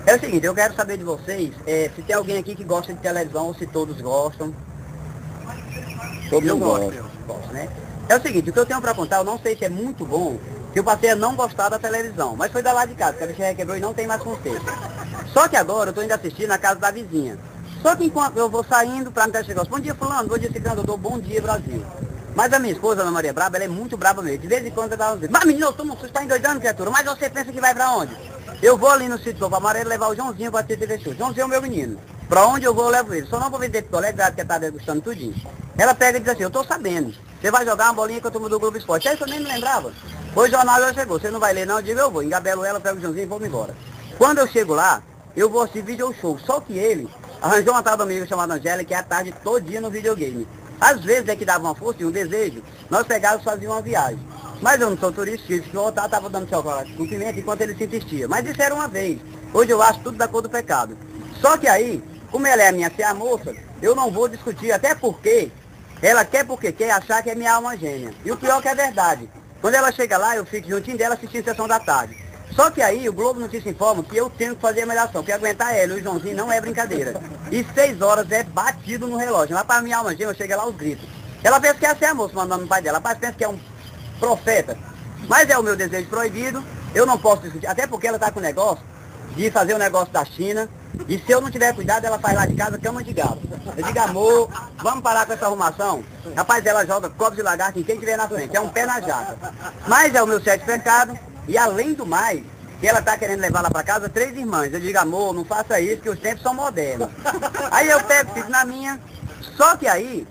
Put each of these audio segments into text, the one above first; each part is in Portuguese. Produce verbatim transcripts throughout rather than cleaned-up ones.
É o seguinte, eu quero saber de vocês, é, se tem alguém aqui que gosta de televisão ou se todos gostam. Todos Eu não gosto. gostam, gostam, né? É o seguinte, o que eu tenho pra contar, eu não sei se é muito bom, que eu passei a não gostar da televisão, mas foi da lá de casa, que a bicha requebrou e não tem mais conserto. Só que agora eu tô indo assistir na casa da vizinha. Só que enquanto eu vou saindo pra me dar esse negócio, bom dia fulano, bom dia ciclano, eu dou bom dia Brasil. Mas a minha esposa, Ana Maria Braba, ela é muito braba mesmo. De vez em quando ela dá um dizer, mas menino, eu tomo um susto, tá endoidando, criatura, mas você pensa que vai pra onde? Eu vou ali no sítio Novo Amarelo levar o Joãozinho pra ter T V Show. Joãozinho é o meu menino. Pra onde eu vou, eu levo ele. Só não vou vender pro colega, que tá degustando tudinho. Ela pega e diz assim, eu tô sabendo. Você vai jogar uma bolinha que eu tomo do Globo Esporte. Aí eu nem me lembrava. Hoje o jornal já chegou. Você não vai ler não? Eu digo, eu vou. Engabelo ela, pego o Joãozinho e vou embora. Quando eu chego lá, eu vou assistir video show. Só que ele arranjou uma tal da amiga chamada Angélica, que é a tarde todinha no videogame. Às vezes é que dava uma força e um desejo, nós pegávamos e fazíamos uma viagem. Mas eu não sou turista, se voltar, estava dando chocolate com pimenta enquanto ele se insistia. Mas isso era uma vez. Hoje eu acho tudo da cor do pecado. Só que aí, como ela é a minha, se é a moça, eu não vou discutir, até porque ela quer porque quer achar que é minha alma gêmea. E o pior que é verdade. Quando ela chega lá, eu fico juntinho dela assistindo Sessão da Tarde. Só que aí o Globo Notícias informa que eu tenho que fazer a melhoração, que aguentar ela e o Joãozinho não é brincadeira. E seis horas é batido no relógio. Lá para minha alma gêmea, eu chego lá aos gritos. Ela pensa que essa é a moça mandando no pai dela. Rapaz, pensa que é um profeta. Mas é o meu desejo proibido, eu não posso discutir. Até porque ela está com o negócio de fazer o negócio da China. E se eu não tiver cuidado, ela faz lá de casa cama de galo. Eu digo, amor, vamos parar com essa arrumação? Rapaz, ela joga cobras de lagarto em quem tiver na frente. É um pé na jaca. Mas é o meu sete pecado. E além do mais, que ela está querendo levar lá para casa três irmãs. Eu digo, amor, não faça isso, que os tempos são modernos. Aí eu pego, fico na minha. Só que aí,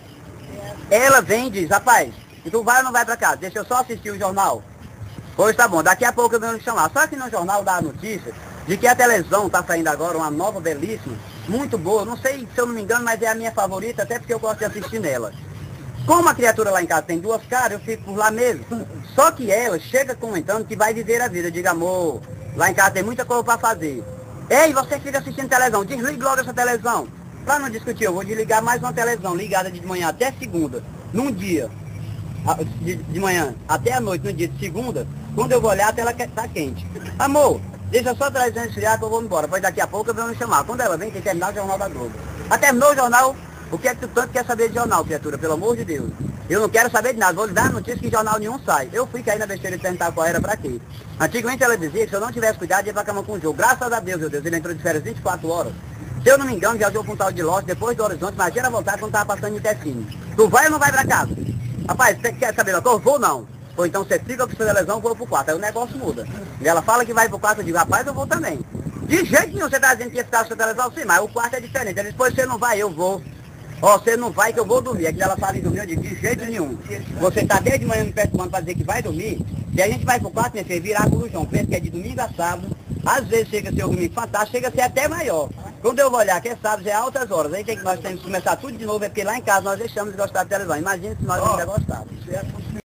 ela vem e diz, rapaz, tu vai ou não vai para casa? Deixa eu só assistir o jornal. Pois tá bom, daqui a pouco eu venho lhe chamar. Só que no jornal dá a notícia de que a televisão está saindo agora, uma nova belíssima, muito boa. Não sei se eu não me engano, mas é a minha favorita, até porque eu gosto de assistir nela. Como a criatura lá em casa tem duas caras, eu fico por lá mesmo. Só que ela chega comentando que vai viver a vida. Eu digo, amor, lá em casa tem muita coisa para fazer. Ei, você fica assistindo televisão, desliga logo essa televisão. Para não discutir, eu vou desligar mais uma televisão, ligada de manhã até segunda, num dia, de, de manhã até a noite, no dia de segunda. Quando eu vou olhar, a tela está quente. Amor, deixa só a televisão esfriar que eu vou embora. Pois daqui a pouco eu venho me chamar. Quando ela vem, tem que terminar o Jornal da Globo. Ah, terminou o jornal? O que é que tu tanto quer saber de jornal, criatura? Pelo amor de Deus. Eu não quero saber de nada. Vou lhe dar a notícia que jornal nenhum sai. Eu fui cair na besteira de perguntar qual era pra quê. Antigamente ela dizia que se eu não tivesse cuidado, ia pra cama com o jogo. Graças a Deus, meu Deus, ele entrou de férias vinte e quatro horas. Se eu não me engano, viajou com um tal de Lote depois do Horizonte, mas era voltar quando tava passando em Tecine. Tu vai ou não vai pra casa? Rapaz, você quer saber da cor? Vou não. Ou então você fica com sua televisão, eu vou pro quarto. Aí o negócio muda. E ela fala que vai pro quarto, eu digo, rapaz, eu vou também. De jeito nenhum, você tá dizendo que ia ficar com sua televisão, sim, mas o quarto é diferente. Ela disse, pois você não vai, eu vou. Ó, oh, você não vai que eu vou dormir. Aqui ela fala em dormir, eu digo, de jeito nenhum. Você tá desde manhã me perturbando pra dizer que vai dormir. Se a gente vai pro quarto, minha filha, virar a corujão. Pensa que é de domingo a sábado. Às vezes chega a ser um domingo fantástico, chega a ser até maior. Quando eu vou olhar que é sábado, já é altas horas. Aí tem que nós temos que começar tudo de novo, é porque lá em casa nós deixamos de gostar de televisão. Imagina se nós oh, não gostávamos.